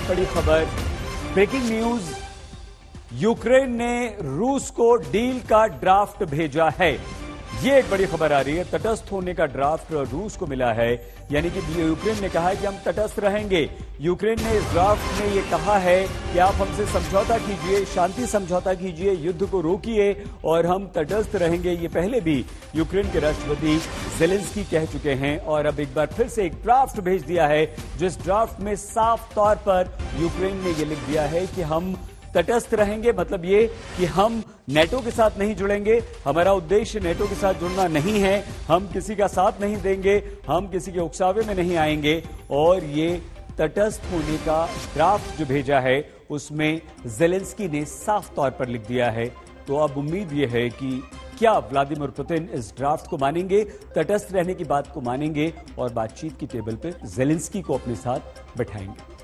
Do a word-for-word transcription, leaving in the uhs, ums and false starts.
बड़ी खबर, breaking news, Ukraine ने रूस को डील का ड्राफ्ट भेजा है। ये एक बड़ी खबर आ रही है। तटस्थ होने का ड्राफ्ट रूस को मिला है, यानी कि यूक्रेन ने कहा है कि हम तटस्थ रहेंगे। यूक्रेन ने इस ड्राफ्ट में ये कहा है कि आप हमसे समझौता कीजिए, शांति समझौता कीजिए, युद्ध को रोकिए और हम तटस्थ रहेंगे। ये पहले भी यूक्रेन के राष्ट्रपति ज़ेलेंस्की कह चुके हैं और अब एक बार फिर से एक ड्राफ्ट भेज दिया है, जिस ड्राफ्ट में साफ तौर पर यूक्रेन ने ये लिख दिया है कि हम तटस्थ रहेंगे। मतलब ये कि हम नेटो के साथ नहीं जुड़ेंगे, हमारा उद्देश्य नेटो के साथ जुड़ना नहीं है, हम किसी का साथ नहीं देंगे, हम किसी के उकसावे में नहीं आएंगे। और ये तटस्थ होने का ड्राफ्ट जो भेजा है उसमें ज़ेलेंस्की ने साफ तौर पर लिख दिया है। तो अब उम्मीद ये है कि क्या व्लादिमीर पुतिन इस ड्राफ्ट को मानेंगे, तटस्थ रहने की बात को मानेंगे और बातचीत की टेबल पर ज़ेलेंस्की को अपने साथ बैठाएंगे।